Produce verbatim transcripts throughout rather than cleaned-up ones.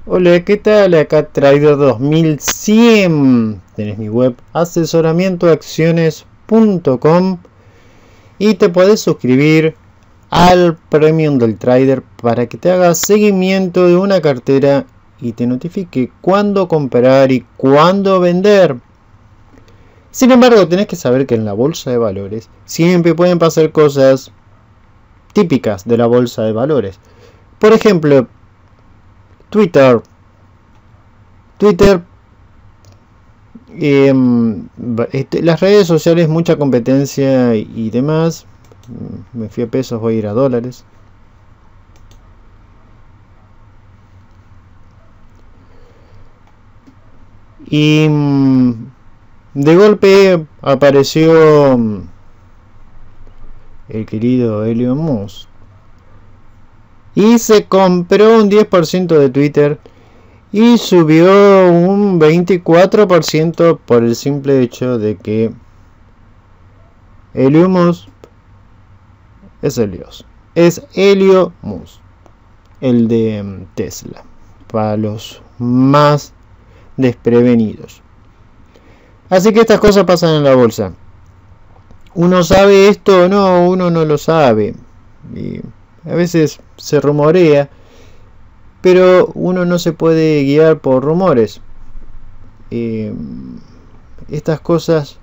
Hola, ¿qué tal? Acá Trader dos mil cien. Tenés mi web asesoramiento acciones punto com y te podés suscribir al Premium del Trader para que te haga seguimiento de una cartera y te notifique cuándo comprar y cuándo vender. Sin embargo, tenés que saber que en la bolsa de valores siempre pueden pasar cosas típicas de la bolsa de valores. Por ejemplo, Twitter. Twitter, eh, este, las redes sociales, mucha competencia y, y demás. Me fui a pesos, voy a ir a dólares. Y de golpe apareció el querido Elon Musk y se compró un diez por ciento de Twitter y subió un veinticuatro por ciento por el simple hecho de que Elon Musk es el dios. Es Elon Musk, el de Tesla, para los más desprevenidos. Así que estas cosas pasan en la bolsa. ¿Uno sabe esto o no? Uno no lo sabe. Y a veces se rumorea, pero uno no se puede guiar por rumores. Eh, estas cosas,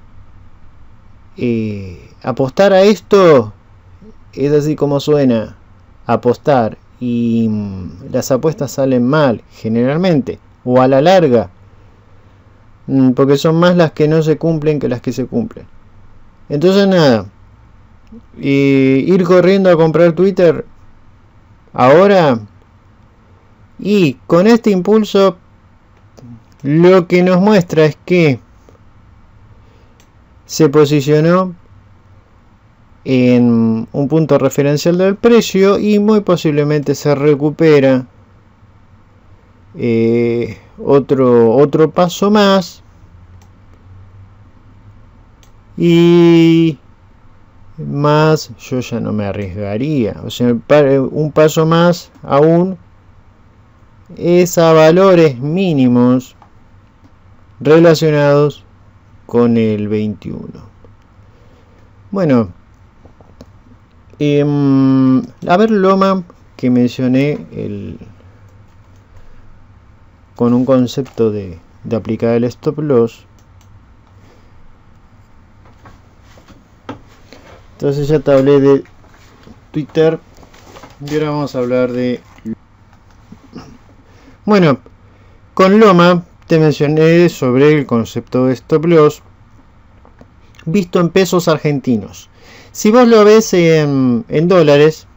eh, apostar a esto es así como suena, apostar, y mm, las apuestas salen mal generalmente o a la larga, mm, porque son más las que no se cumplen que las que se cumplen. Entonces nada, eh, ir corriendo a comprar Twitter ahora. Y con este impulso lo que nos muestra es que se posicionó en un punto referencial del precio y muy posiblemente se recupera eh, otro, otro paso más y más yo ya no me arriesgaría, o sea, un paso más aún es a valores mínimos relacionados con el veintiuno. Bueno, eh, a ver, Loma, que mencioné el, con un concepto de, de aplicar el stop loss. Entonces ya te hablé de Twitter y ahora vamos a hablar de... Bueno, con Loma te mencioné sobre el concepto de stop loss visto en pesos argentinos. Si vos lo ves en, en dólares,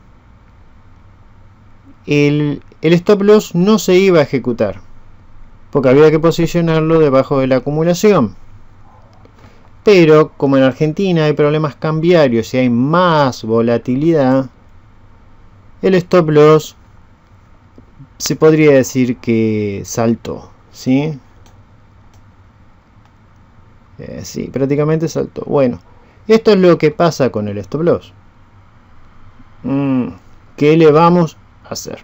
el, el stop loss no se iba a ejecutar, porque había que posicionarlo debajo de la acumulación. Pero como en Argentina hay problemas cambiarios y hay más volatilidad, el stop loss se podría decir que saltó, ¿sí? Eh, sí, prácticamente saltó. Bueno, esto es lo que pasa con el stop loss. Mm, ¿Qué le vamos a hacer?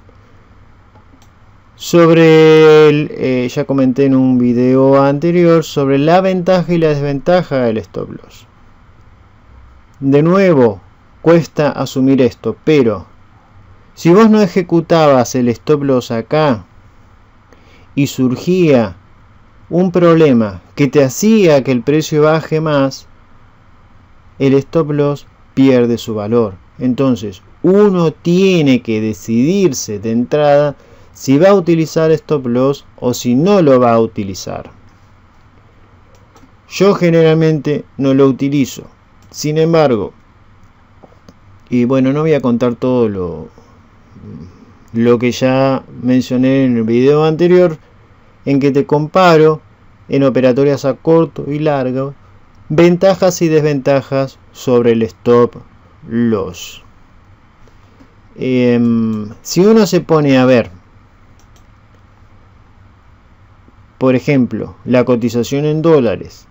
Sobre el, eh, ya comenté en un video anterior sobre la ventaja y la desventaja del stop loss. De nuevo, cuesta asumir esto, pero si vos no ejecutabas el stop loss acá y surgía un problema que te hacía que el precio baje más, el stop loss pierde su valor. Entonces uno tiene que decidirse de entrada si va a utilizar stop loss o si no lo va a utilizar. Yo generalmente no lo utilizo. Sin embargo, y bueno, no voy a contar todo lo lo que ya mencioné en el video anterior, en que te comparo en operatorias a corto y largo ventajas y desventajas sobre el stop loss. Eh, si uno se pone a ver, por ejemplo, la cotización en dólares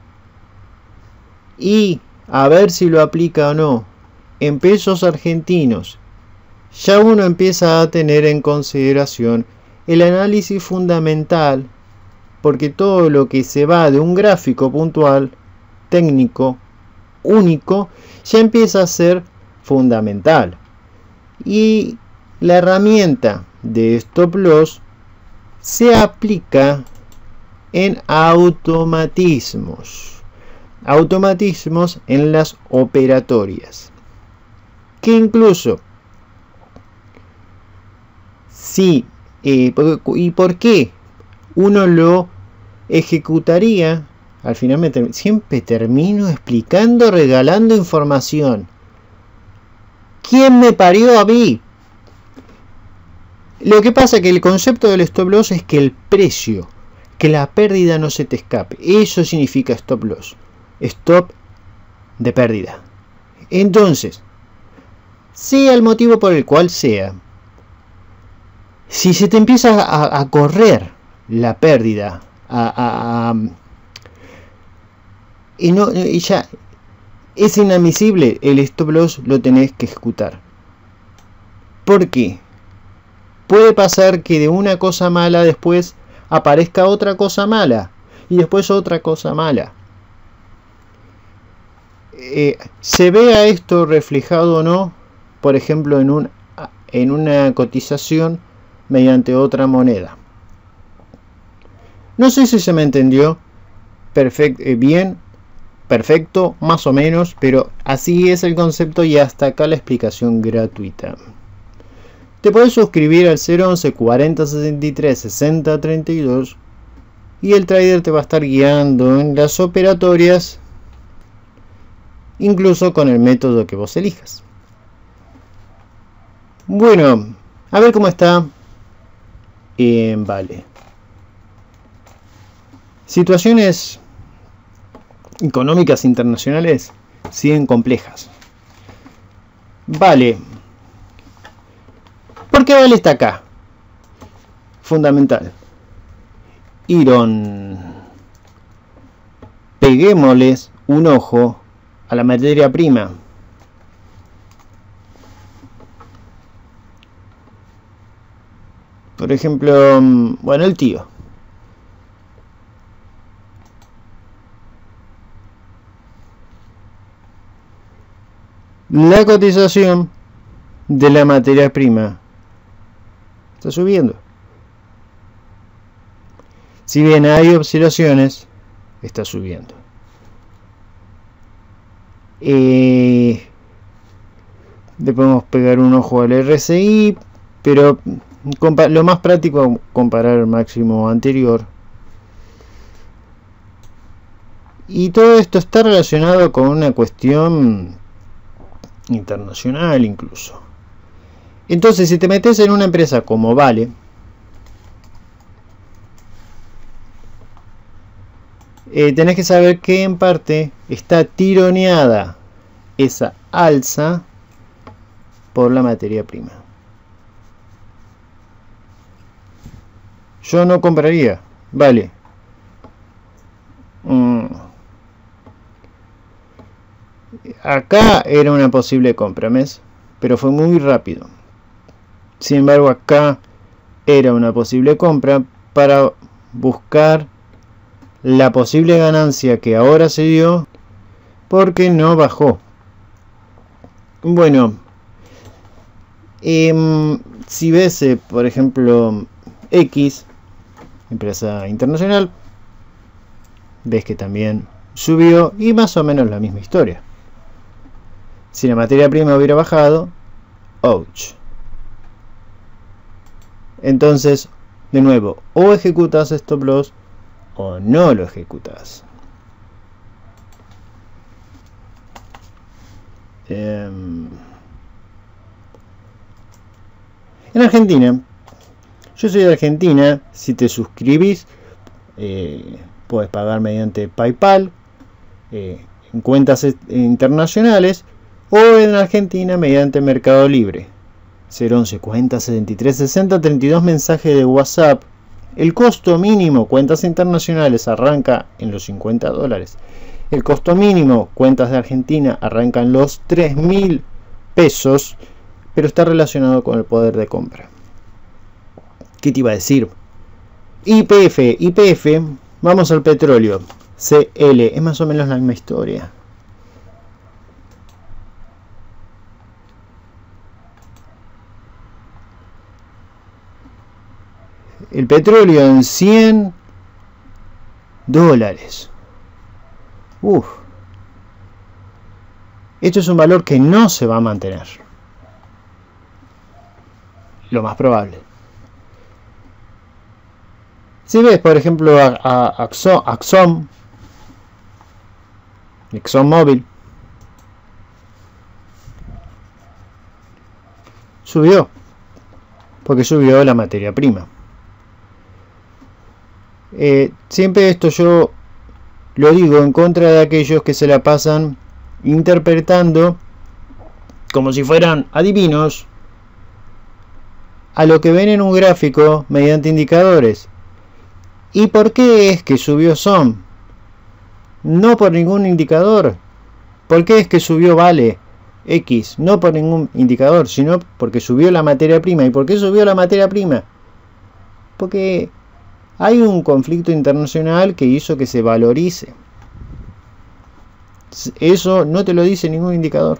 y a ver si lo aplica o no en pesos argentinos, ya uno empieza a tener en consideración el análisis fundamental, porque todo lo que se va de un gráfico puntual, técnico, único, ya empieza a ser fundamental. Y la herramienta de stop loss se aplica en automatismos. Automatismos en las operatorias. Que incluso, si, eh, ¿y por qué uno lo ejecutaría? Al final me ter- siempre termino explicando, regalando información. ¿Quién me parió a mí? Lo que pasa es que el concepto del stop loss es que el precio, que la pérdida no se te escape. Eso significa stop loss. Stop de pérdida. Entonces, sea el motivo por el cual sea, si se te empieza a, a correr la pérdida, a, a, a, y, no, y ya es inadmisible, el stop loss lo tenés que ejecutar. ¿Por qué? Puede pasar que de una cosa mala después aparezca otra cosa mala y después otra cosa mala. Eh, ¿Se vea esto reflejado o no? Por ejemplo, en, un, en una cotización mediante otra moneda. No sé si se me entendió perfect, eh, bien, perfecto, más o menos, pero así es el concepto y hasta acá la explicación gratuita. Te puedes suscribir al cero once cuarenta sesenta y tres sesenta treinta y dos y el trader te va a estar guiando en las operatorias, incluso con el método que vos elijas. Bueno, a ver cómo está. Eh, vale. Situaciones económicas internacionales siguen complejas. Vale. ¿Por qué Vale está acá? Fundamental. Iron. Peguémosles un ojo a la materia prima. Por ejemplo, bueno, el tío. La cotización de la materia prima está subiendo. Si bien hay oscilaciones, está subiendo. Eh, le podemos pegar un ojo al R S I, pero lo más práctico es comparar el máximo anterior. Y todo esto está relacionado con una cuestión internacional incluso. Entonces, si te metes en una empresa como Vale, eh, tenés que saber que en parte está tironeada esa alza por la materia prima. Yo no compraría Vale. Mm. Acá era una posible compra, ¿mes? Pero fue muy rápido. Sin embargo, acá era una posible compra para buscar la posible ganancia que ahora se dio porque no bajó. Bueno, eh, si ves, eh, por ejemplo, X, empresa internacional, ves que también subió y más o menos la misma historia. Si la materia prima hubiera bajado, ouch. Entonces, de nuevo, o ejecutas stop loss o no lo ejecutas. Eh, en Argentina, yo soy de Argentina, si te suscribís, eh, puedes pagar mediante PayPal, eh, en cuentas internacionales, o en Argentina mediante Mercado Libre. cero once cuarenta setenta y tres sesenta treinta y dos mensaje de WhatsApp. El costo mínimo cuentas internacionales arranca en los cincuenta dólares. El costo mínimo cuentas de Argentina arranca en los tres mil pesos, pero está relacionado con el poder de compra. ¿Qué te iba a decir? Y P F, Y P F, vamos al petróleo. C L, es más o menos la misma historia. El petróleo en cien dólares. Uf. Esto es un valor que no se va a mantener. Lo más probable. Si ves, por ejemplo, a, a Axon, Axon, ExxonMobil, subió, porque subió la materia prima. Eh, siempre esto yo lo digo en contra de aquellos que se la pasan interpretando como si fueran adivinos a lo que ven en un gráfico mediante indicadores. ¿Y por qué es que subió S O M? No por ningún indicador. ¿Por qué es que subió Vale X? No por ningún indicador, sino porque subió la materia prima. ¿Y por qué subió la materia prima? Porque hay un conflicto internacional que hizo que se valorice. Eso no te lo dice ningún indicador.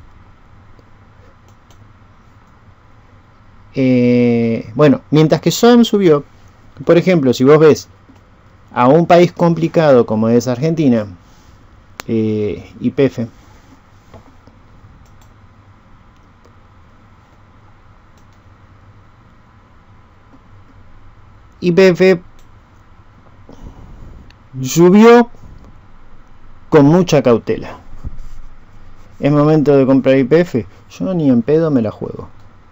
Eh, bueno, mientras que S O M subió, por ejemplo, si vos ves a un país complicado como es Argentina, eh, Y P F, Y P F subió con mucha cautela. ¿Es momento de comprar Y P F? Yo ni en pedo me la juego.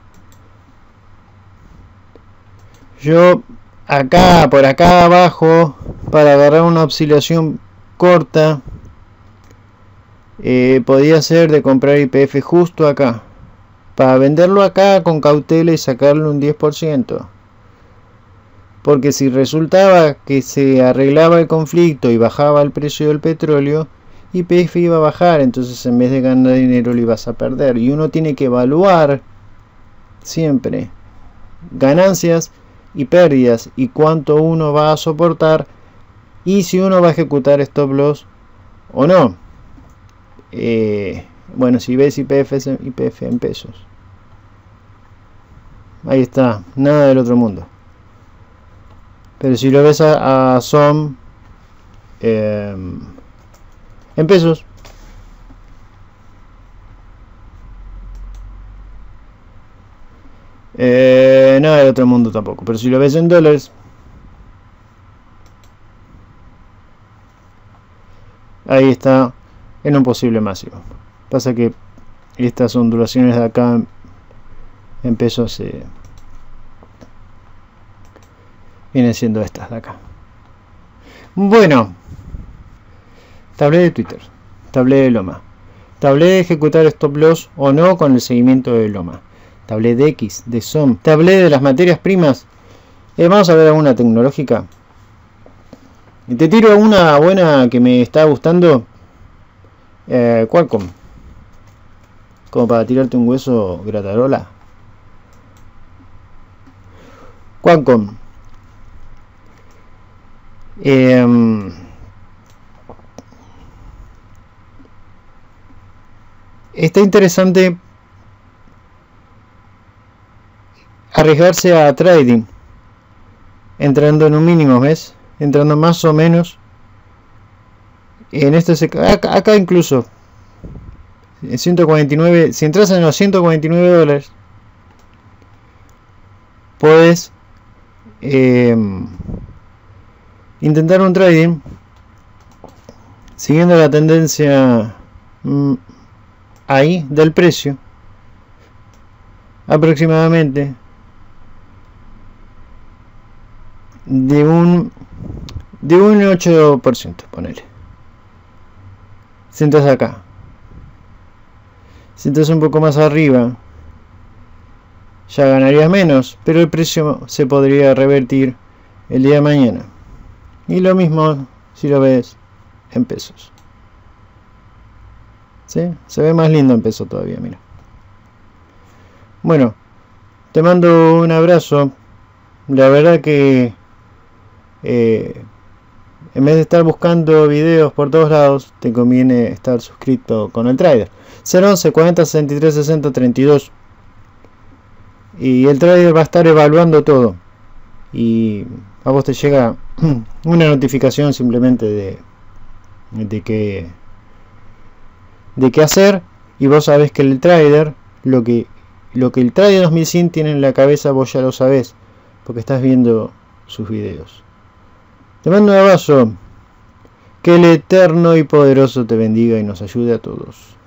Yo acá, por acá abajo, para agarrar una oscilación corta, eh, podía ser de comprar Y P F justo acá, para venderlo acá con cautela y sacarle un diez por ciento. Porque si resultaba que se arreglaba el conflicto y bajaba el precio del petróleo, Y P F iba a bajar, entonces en vez de ganar dinero lo ibas a perder. Y uno tiene que evaluar siempre ganancias y pérdidas y cuánto uno va a soportar y si uno va a ejecutar stop loss o no. Eh, bueno, si ves Y P F, Y P F en pesos, ahí está, nada del otro mundo. Pero si lo ves a, a S O M eh, en pesos, Eh, nada del otro mundo tampoco. Pero si lo ves en dólares, ahí está en un posible máximo. Pasa que estas ondulaciones de acá en, en pesos eh, vienen siendo estas de acá. Bueno, te hablé de Twitter, te hablé de Loma, te hablé de ejecutar stop loss o no con el seguimiento de Loma. Te hablé de X, de S O M, te hablé de las materias primas. Eh, vamos a ver alguna tecnológica. Y te tiro una buena que me está gustando. Eh, Qualcomm. Como para tirarte un hueso gratarola. Qualcomm. Eh, está interesante arriesgarse a trading entrando en un mínimo, ¿ves? Entrando más o menos en este acá, acá incluso en ciento cuarenta y nueve. Si entras en los ciento cuarenta y nueve dólares, puedes eh, intentar un trading siguiendo la tendencia mmm, ahí del precio aproximadamente de un de un ocho por ciento, ponele. Si entras acá, si entras un poco más arriba, ya ganarías menos, pero el precio se podría revertir el día de mañana. Y lo mismo si lo ves en pesos. ¿Sí? Se ve más lindo en peso todavía, mira. Bueno, te mando un abrazo. la verdad que eh, en vez de estar buscando videos por todos lados, te conviene estar suscrito con el trader. cero once cuarenta sesenta y tres sesenta treinta y dos. Y el trader va a estar evaluando todo. Y a vos te llega una notificación simplemente de, de que de qué hacer. Y vos sabés que el trader, lo que, lo que el trader dos mil cien tiene en la cabeza, vos ya lo sabés, porque estás viendo sus videos. Te mando un abrazo. Que el eterno y poderoso te bendiga y nos ayude a todos.